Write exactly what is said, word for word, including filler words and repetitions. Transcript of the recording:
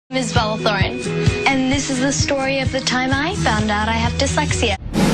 Miz Bella Thorne, and this is the story of the time I found out I have dyslexia.